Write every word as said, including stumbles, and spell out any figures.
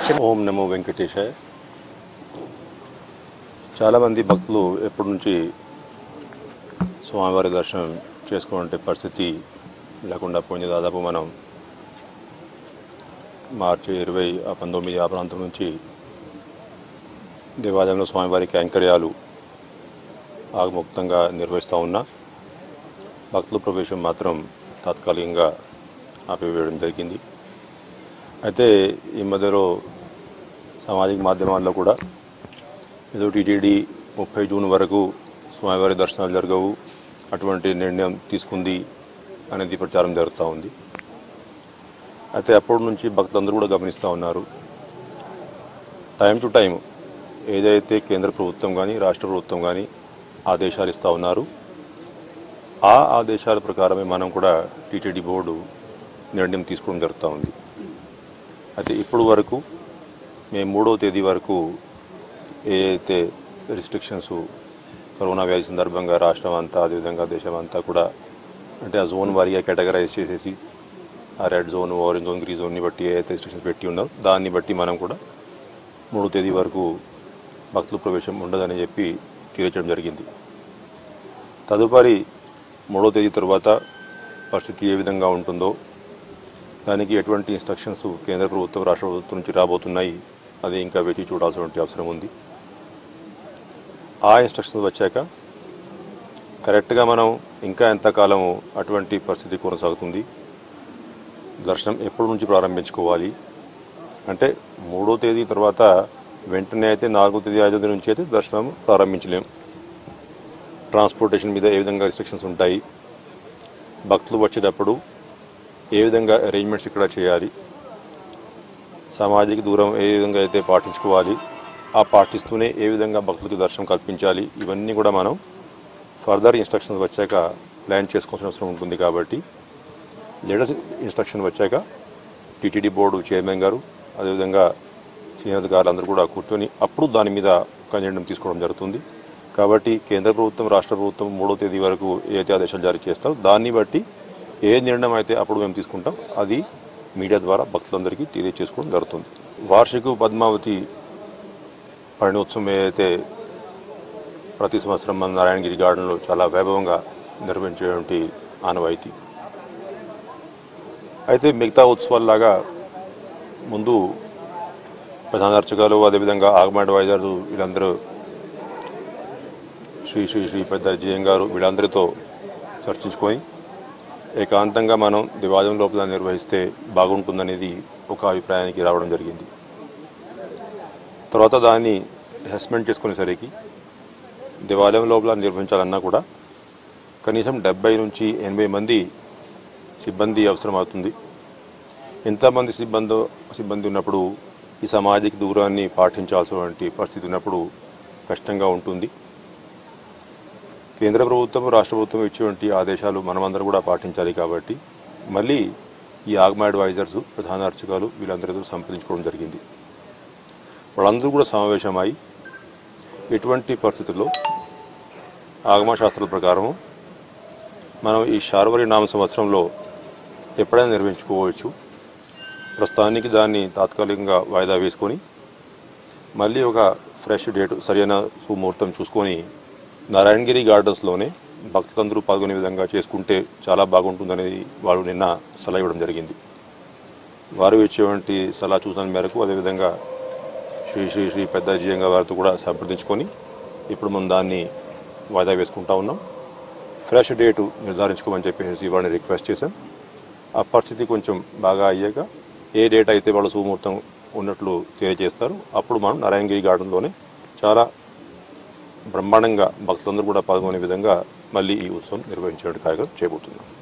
ఓం నమో వెంకటేశాయ. చాలామంది భక్తులు ఎప్పటి నుంచి స్వామివారి దర్శనం చేసుకునే పరిస్థితి లేకుండా పోయింది. దాదాపు మనం మార్చి ఇరవై పంతొమ్మిది ఆ ప్రాంతం నుంచి దేవాలయంలో స్వామివారి కైంకర్యాలు ఆగముక్తంగా నిర్వహిస్తూ ఉన్నా భక్తుల ప్రవేశం మాత్రం తాత్కాలికంగా ఆపివేయడం జరిగింది. అయితే ఈ మధ్యలో సామాజిక మాధ్యమాల్లో కూడా ఏదో టీటీడీ ముప్పై జూన్ వరకు స్వామివారి దర్శనాలు జరగవు, అటువంటి నిర్ణయం తీసుకుంది అనేది ప్రచారం జరుగుతూ ఉంది. అయితే అప్పటి నుంచి భక్తులందరూ కూడా గమనిస్తూ ఉన్నారు, టైం టు టైం ఏదైతే కేంద్ర ప్రభుత్వం కానీ రాష్ట్ర ప్రభుత్వం కానీ ఆదేశాలు ఇస్తూ ఉన్నారు, ఆ ఆదేశాల ప్రకారమే మనం కూడా టీటీడీ బోర్డు నిర్ణయం తీసుకోవడం జరుగుతూ ఉంది. అయితే ఇప్పుడు వరకు మేము మూడవ తేదీ వరకు ఏదైతే రిస్ట్రిక్షన్స్ కరోనా వ్యాధి సందర్భంగా రాష్ట్రం అంతా అదేవిధంగా దేశం అంతా కూడా అంటే ఆ జోన్ వారీగా కేటగరైజ్ చేసేసి ఆ red zone, orange zone, green జోన్ని బట్టి ఏదైతే రిస్ట్రిక్షన్స్ పెట్టి ఉన్నారో దాన్ని బట్టి మనం కూడా మూడో తేదీ వరకు భక్తుల ప్రవేశం ఉండదని చెప్పి తెలియజేయడం జరిగింది. తదుపరి మూడో తేదీ తర్వాత పరిస్థితి ఏ విధంగా ఉంటుందో, దానికి ఎటువంటి ఇన్స్ట్రక్షన్స్ కేంద్ర ప్రభుత్వం రాష్ట్ర ప్రభుత్వం నుంచి రాబోతున్నాయి అది ఇంకా వేచి చూడాల్సిన అవసరం ఉంది. ఆ ఇన్స్ట్రక్షన్స్ వచ్చాక కరెక్ట్గా మనం ఇంకా ఎంతకాలం అటువంటి పరిస్థితి కొనసాగుతుంది, దర్శనం ఎప్పటి నుంచి ప్రారంభించుకోవాలి అంటే మూడో తేదీ తర్వాత వెంటనే అయితే నాలుగో తేదీ ఐదో తేదీ నుంచి అయితే దర్శనం ప్రారంభించలేం. ట్రాన్స్పోర్టేషన్ మీద ఏ విధంగా రిస్ట్రిక్షన్స్ ఉంటాయి, భక్తులు వచ్చేటప్పుడు ఏ విధంగా అరేంజ్మెంట్స్ ఇక్కడ చేయాలి, సామాజిక దూరం ఏ విధంగా అయితే పాటించుకోవాలి, ఆ పాటిస్తూనే ఏ విధంగా భక్తులకు దర్శనం కల్పించాలి, ఇవన్నీ కూడా మనం ఫర్దర్ ఇన్స్ట్రక్షన్స్ వచ్చాక ప్లాన్ చేసుకోవాల్సిన అవసరం ఉంటుంది. కాబట్టి లేటెస్ట్ ఇన్స్ట్రక్షన్ వచ్చాక టీటీడీ బోర్డు చైర్మన్ గారు అదేవిధంగా సీనియర్ అధికారులు అందరూ కూడా కూర్చొని అప్పుడు దాని మీద ఒక నిర్ణయం తీసుకోవడం జరుగుతుంది. కాబట్టి కేంద్ర ప్రభుత్వం రాష్ట్ర ప్రభుత్వం మూడో తేదీ వరకు ఏదైతే ఆదేశాలు జారీ చేస్తారో దాన్ని బట్టి ఏ నిర్ణయం అయితే అప్పుడు మేము తీసుకుంటాం అది మీడియా ద్వారా భక్తులందరికీ తెలియజేసుకోవడం జరుగుతుంది. వార్షిక పద్మావతి పరిణోత్సవం ఏదైతే ప్రతి సంవత్సరం మన నారాయణగిరి గార్డెన్లో చాలా వైభవంగా నిర్వహించేటువంటి ఆనవాయితీ. అయితే మిగతా ఉత్సవాల్లాగా ముందు ప్రధాన అర్చకులు అదేవిధంగా ఆగమ అడ్వైజర్లు వీళ్ళందరూ శ్రీ శ్రీ శ్రీ పెద్ద జీఎం గారు వీళ్ళందరితో చర్చించుకొని ఏకాంతంగా మనం దేవాలయం లోపల నిర్వహిస్తే బాగుంటుందనేది ఒక అభిప్రాయానికి రావడం జరిగింది. తర్వాత దాన్ని అసెస్మెంట్ చేసుకునేసరికి దేవాలయం లోపల నిర్వహించాలన్నా కూడా కనీసం డెబ్బై నుంచి ఎనభై మంది సిబ్బంది అవసరం అవుతుంది. ఎంతమంది సిబ్బంది సిబ్బంది ఉన్నప్పుడు ఈ సామాజిక దూరాన్ని పాటించాల్సినటువంటి పరిస్థితి ఉన్నప్పుడు కష్టంగా ఉంటుంది. కేంద్ర ప్రభుత్వం రాష్ట్ర ప్రభుత్వం ఇచ్చేటువంటి ఆదేశాలు మనమందరం కూడా పాటించాలి. కాబట్టి మళ్ళీ ఈ ఆగమ అడ్వైజర్స్ ప్రధాన అర్చకులు వీళ్ళందరితో సంప్రదించుకోవడం జరిగింది. వాళ్ళందరూ కూడా సమావేశమై ఎటువంటి పరిస్థితుల్లో ఆగమ శాస్త్రాల ప్రకారము మనం ఈ శార్వరి నామ సంవత్సరంలో ఎప్పుడైనా నిర్వహించుకోవచ్చు, ప్రస్తుతానికి దాన్ని తాత్కాలికంగా వాయిదా వేసుకొని మళ్ళీ ఒక ఫ్రెష్ డేట్ సరైన సుముహూర్తం చూసుకొని నారాయణగిరి గార్డెన్స్లోనే భక్తులందరూ పాల్గొనే విధంగా చేసుకుంటే చాలా బాగుంటుందనేది వాళ్ళు నిన్న సలహా ఇవ్వడం జరిగింది. వారు ఇచ్చేటువంటి సలహా చూసిన మేరకు అదేవిధంగా శ్రీ శ్రీ శ్రీ పెద్ద జీయంగా వారితో కూడా సంప్రదించుకొని ఇప్పుడు మనం దాన్ని వాయిదా వేసుకుంటా ఉన్నాం. ఫ్రెష్ డేటు నిర్ధారించుకోమని చెప్పేసి వాడిని రిక్వెస్ట్ చేశాం. ఆ పరిస్థితి కొంచెం బాగా అయ్యాక ఏ డేట్ అయితే వాళ్ళు సుముహూర్తం ఉన్నట్లు తెలియజేస్తారు అప్పుడు మనం నారాయణగిరి గార్డెన్లోనే చాలా బ్రహ్మాండంగా భక్తులందరూ కూడా పాల్గొనే విధంగా మళ్ళీ ఈ ఉత్సవం నిర్వహించే కార్యక్రమం చేయబోతున్నాం.